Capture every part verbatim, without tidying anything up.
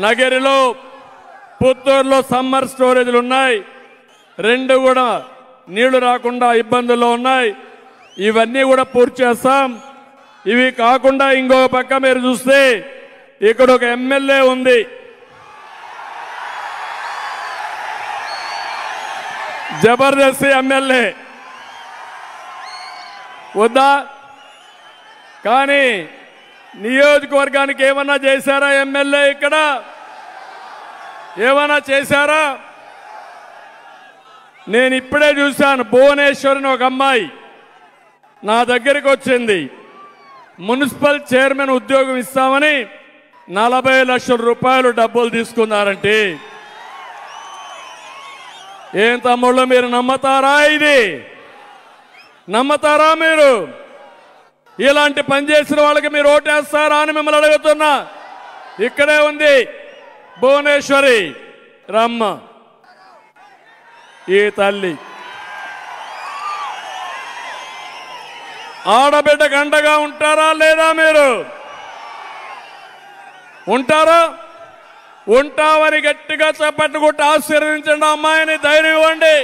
నగరిలో పుత్తూరులో సమ్మర్ స్టోరేజ్లు ఉన్నాయి. రెండు కూడా నీళ్లు రాకుండా ఇబ్బందుల్లో ఉన్నాయి. ఇవన్నీ కూడా పూర్తి చేస్తాం. ఇవి కాకుండా ఇంకో పక్క మీరు చూస్తే ఇక్కడ ఒక ఎమ్మెల్యే ఉంది, జబర్దస్త్ ఎమ్మెల్యే వద్దా? కానీ నియోజకవర్గానికి ఏమన్నా చేశారా ఎమ్మెల్యే? ఇక్కడ ఏమన్నా చేశారా? నేను ఇప్పుడే చూశాను, భువనేశ్వరిని ఒక అమ్మాయి నా దగ్గరికి వచ్చింది. మున్సిపల్ చైర్మన్ ఉద్యోగం ఇస్తామని నలభై లక్షల రూపాయలు డబ్బులు తీసుకున్నారంటే ఏం తమ్ముళ్ళు, మీరు నమ్మతారా? ఇది నమ్మతారా? మీరు ఇలాంటి పని చేసిన వాళ్ళకి మీరు ఓటేస్తారా అని మిమ్మల్ని అడుగుతున్నా. ఇక్కడే ఉంది భువనేశ్వరి రమ్మ, ఈ తల్లి ఆడబిడ్డకు అండగా ఉంటారా లేదా? మీరు ఉంటారా? ఉంటావని గట్టిగా చప్పట్లు కొట్టి ఆశీర్వదించండి అమ్మాయిని, ధైర్యం ఇవ్వండి.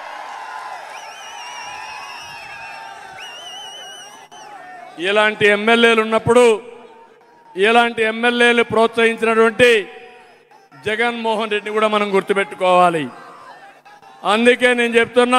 ఇలాంటి ఎమ్మెల్యేలు ఉన్నప్పుడు ఇలాంటి ఎమ్మెల్యేలు ప్రోత్సహించినటువంటి జగన్మోహన్ రెడ్డిని కూడా మనం గుర్తుపెట్టుకోవాలి. అందుకే నేను చెప్తున్నా,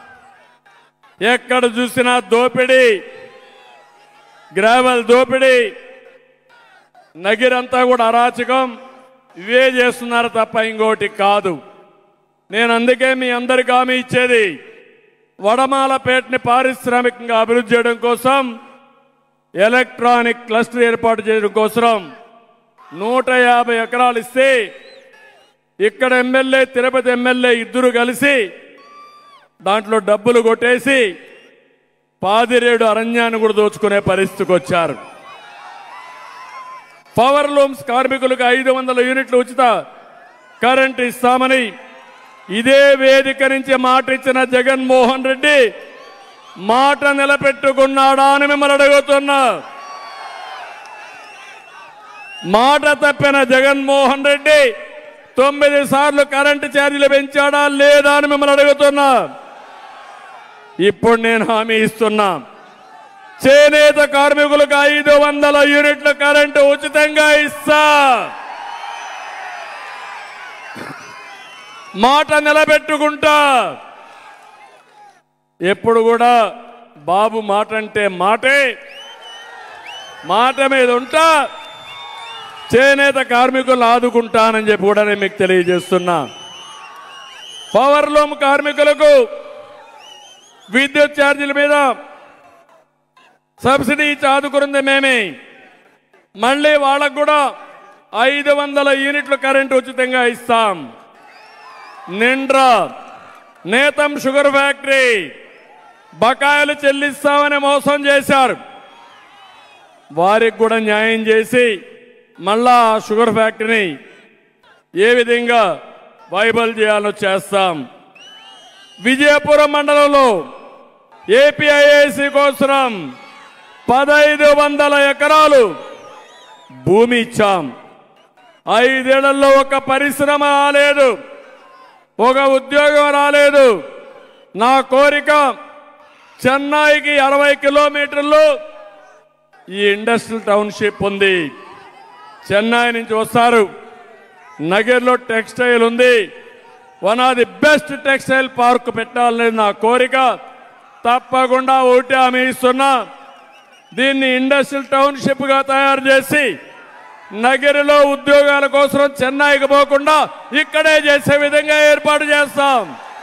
ఎక్కడ చూసినా దోపిడీ, గ్రావెల్ దోపిడీ, నగిరంతా కూడా అరాచకం, ఇవే చేస్తున్నారు తప్ప ఇంకోటి కాదు. నేను అందుకే మీ అందరికీ హామీ ఇచ్చేది, వడమాలపేటని పారిశ్రామికంగా అభివృద్ధి చేయడం కోసం, ఎలక్ట్రానిక్ క్లస్టర్ ఏర్పాటు చేయడం కోసం నూట యాభై ఎకరాలు ఇస్తే ఇక్కడ ఎమ్మెల్యే తిరుపతి ఎమ్మెల్యే ఇద్దరు కలిసి దాంట్లో డబ్బులు కొట్టేసి పాదిరేడు అరణ్యాన్ని కూడా దోచుకునే పరిస్థితికి వచ్చారు. పవర్ లూమ్స్ కార్మికులకు ఐదు వందల యూనిట్లు ఉచిత కరెంటు ఇస్తామని ఇదే వేదిక నుంచి మాట ఇచ్చిన జగన్మోహన్ రెడ్డి మాట నిలబెట్టుకున్నాడా అని మిమ్మల్ని అడుగుతున్నా. మాట తప్పిన జగన్మోహన్ రెడ్డి తొమ్మిది సార్లు కరెంటు ఛార్జీలు పెంచాడా లేదా అని మిమ్మల్ని అడుగుతున్నా. ఇప్పుడు నేను హామీ ఇస్తున్నా, చేనేత కార్మికులకు ఐదు వందల యూనిట్ల కరెంటు ఉచితంగా ఇస్తా. మాట నిలబెట్టుకుంటా. ఎప్పుడు కూడా బాబు మాట అంటే మాటే, మాట మీద ఉంటా. చేనేత కార్మికులు ఆదుకుంటానని చెప్పి కూడా నేను మీకు తెలియజేస్తున్నా. పవర్ లూమ్ కార్మికులకు విద్యుత్ ఛార్జీల మీద సబ్సిడీ ఇచ్చి ఆదుకున్నది మేమే. మళ్ళీ వాళ్ళకు కూడా ఐదు వందల యూనిట్ల కరెంటు ఉచితంగా ఇస్తాం. నిండ్రా నేతం షుగర్ ఫ్యాక్టరీ బకాయిలు చెల్లిస్తామని మోసం చేశారు. వారికి కూడా న్యాయం చేసి మళ్ళా షుగర్ ఫ్యాక్టరీని ఏ విధంగా వైబల్ చేయాలో చేస్తాం. విజయపురం మండలంలో ఏపీఐఐసి కోసం పదహైదు వందల ఎకరాలు భూమి ఇచ్చాం. ఐదేళ్లలో ఒక పరిశ్రమ రాలేదు, ఒక ఉద్యోగం రాలేదు. నా కోరిక, చెన్నైకి అరవై కిలోమీటర్లు ఈ ఇండస్ట్రియల్ టౌన్షిప్ ఉంది. చెన్నై నుంచి వస్తారు. నగర్లో టెక్స్టైల్ ఉంది. One of the best textile park పెట్టాలనేది నా కోరిక. తప్పకుండా ఒకటి హామీ ఇస్తున్నా, దీన్ని ఇండస్ట్రియల్ టౌన్షిప్ గా తయారు చేసి నగరిలో ఉద్యోగాల కోసం చెన్నైకి పోకుండా ఇక్కడే చేసే విధంగా ఏర్పాటు చేస్తాం.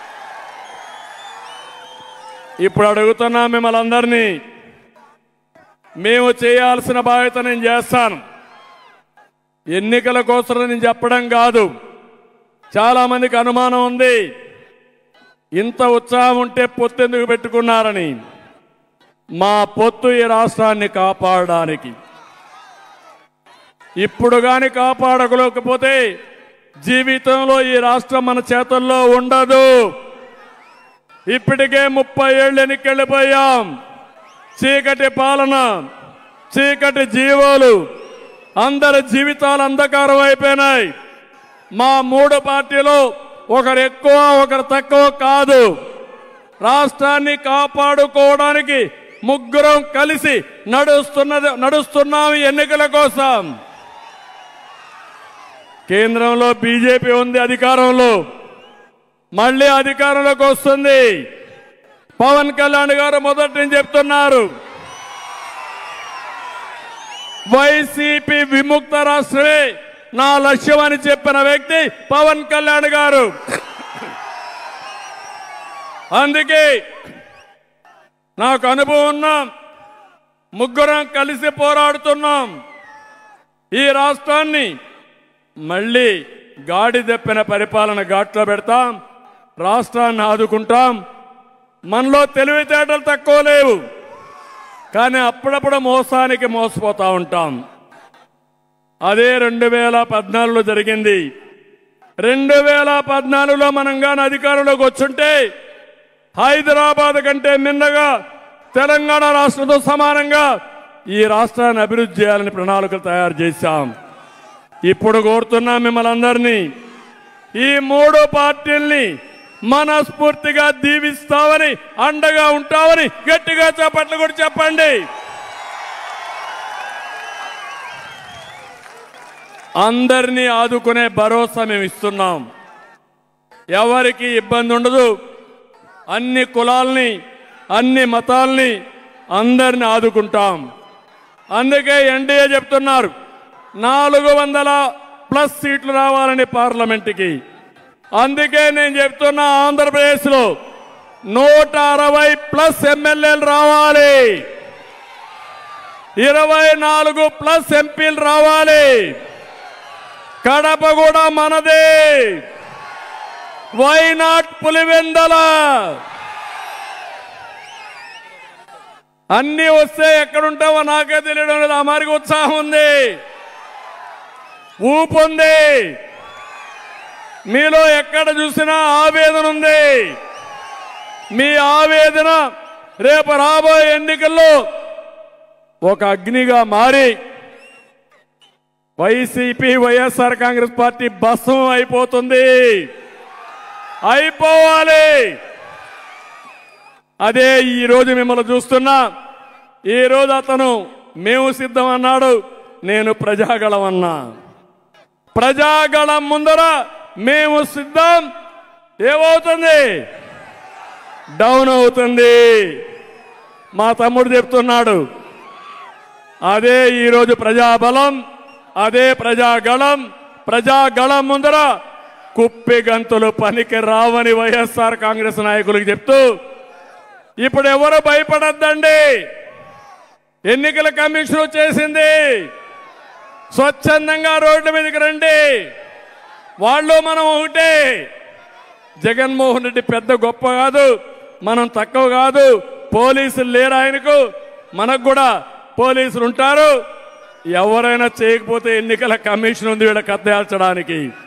ఇప్పుడు అడుగుతున్నా మిమ్మల్ని అందరినీ, మేము చేయాల్సిన బాధ్యత నేను చేస్తాను. ఎన్నికల కోసం నేను చెప్పడం కాదు. చాలా మందికి అనుమానం ఉంది, ఇంత ఉత్సాహం ఉంటే పొత్తు ఎందుకు పెట్టుకున్నారని. మా పొత్తు ఈ రాష్ట్రాన్ని కాపాడడానికి. ఇప్పుడు కానీ కాపాడకపోతే జీవితంలో ఈ రాష్ట్రం మన చేతుల్లో ఉండదు. ఇప్పటికే ముప్పై ఏళ్ళు ఎన్నికెళ్ళిపోయాం. చీకటి పాలన, చీకటి జీవాలు, అందరి జీవితాలు అంధకారం అయిపోయినాయి. మా మూడు పార్టీలు ఒకరు ఎక్కువ ఒకరు తక్కువ కాదు. రాష్ట్రాన్ని కాపాడుకోవడానికి ముగ్గురం కలిసి నడుస్తున్నది నడుస్తున్నాం ఎన్నికల కోసం. కేంద్రంలో బీజేపీ ఉంది అధికారంలో, మళ్ళీ అధికారంలోకి వస్తుంది. పవన్ కళ్యాణ్ గారు మొదటి నుంచి చెప్తున్నారు, వైసీపీ విముక్త రాష్ట్రమే నా లక్ష్యం అని చెప్పిన వ్యక్తి పవన్ కళ్యాణ్ గారు. అందుకే నాకు అనుభవం ఉన్నాం, ముగ్గురం కలిసి పోరాడుతున్నాం. ఈ రాష్ట్రాన్ని మళ్ళీ గాడి దప్పిన పరిపాలన ఘాట్లో పెడతాం, రాష్ట్రాన్ని ఆదుకుంటాం. మనలో తెలివితేటలు తక్కువ లేవు, కానీ అప్పుడప్పుడు మోసానికి మోసపోతూ ఉంటాం. అదే రెండు వేల పద్నాలుగులో జరిగింది. రెండు వేల పద్నాలుగులో మనం కానీ అధికారంలోకి వచ్చుంటే హైదరాబాద్ కంటే మిన్నగా తెలంగాణ రాష్ట్రంతో సమానంగా ఈ రాష్ట్రాన్ని అభివృద్ధి చేయాలని ప్రణాళికలు తయారు చేశాం. ఇప్పుడు కోరుతున్నాం మిమ్మల్ని అందరినీ, ఈ మూడు పార్టీల్ని మనస్ఫూర్తిగా దీవిస్తామని, అండగా ఉంటామని గట్టిగా చప్పట్లు కూడా చెప్పండి. అందరినీ ఆదుకునే భరోసా మేము ఇస్తున్నాం. ఎవరికి ఇబ్బంది ఉండదు. అన్ని కులాల్ని, అన్ని మతాల్ని, అందరిని ఆదుకుంటాం. అందుకే ఎన్డీఏ చెప్తున్నారు నాలుగు వందల ప్లస్ సీట్లు రావాలని పార్లమెంటుకి. అందుకే నేను చెప్తున్నా, ఆంధ్రప్రదేశ్లో నూట అరవై ప్లస్ ఎమ్మెల్యేలు రావాలి, ఇరవై నాలుగు ప్లస్ ఎంపీలు రావాలి. కడప కూడా మనదే. Why not Pulivendula? అన్ని వస్తే ఎక్కడుంటావో నాకే తెలియడం లేదు. ఆ మారికి ఉత్సాహం ఉంది, ఊపు ఉంది, మీలో ఎక్కడ చూసినా ఆవేదన ఉంది. మీ ఆవేదన రేపు రాబోయే ఎన్నికల్లో ఒక అగ్నిగా మారి వైసీపీ వైఎస్ఆర్ కాంగ్రెస్ పార్టీ భస్మం అయిపోతుంది. అయిపోవాలి. అదే ఈరోజు మిమ్మల్ని చూస్తున్నా. ఈరోజు అతను మేము సిద్ధం అన్నాడు, నేను ప్రజాగళం అన్నా. ప్రజాగళం ముందర మేము సిద్ధం ఏమవుతుంది? డౌన్ అవుతుంది. మా తమ్ముడు చెప్తున్నాడు, అదే ఈరోజు ప్రజాబలం, అదే ప్రజాగళం. ప్రజాగళం ముందర కుప్పి గంతులు పనికి రావని వైఎస్ఆర్ కాంగ్రెస్ నాయకులకు చెప్తూ, ఇప్పుడు ఎవరు భయపడద్దండి. ఎన్నికల కమిషన్ చేసింది, స్వచ్ఛందంగా రోడ్డు మీదకి రండి. వాళ్ళు మనం ఒకటే. జగన్మోహన్ రెడ్డి పెద్ద గొప్ప కాదు, మనం తక్కువ కాదు. పోలీసులు లేరు ఆయనకు, మనకు కూడా పోలీసులు ఉంటారు. ఎవరైనా చేయకపోతే ఎన్నికల కమిషన్ ఉంది వీళ్ళ కథ తేల్చడానికి.